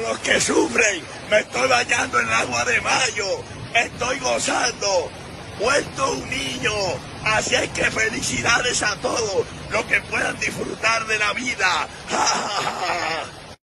los que sufren, me estoy bañando en el agua de mayo, estoy gozando, vuelto un niño. Así es que felicidades a todos los que puedan disfrutar de la vida. ¡Ja, ja, ja!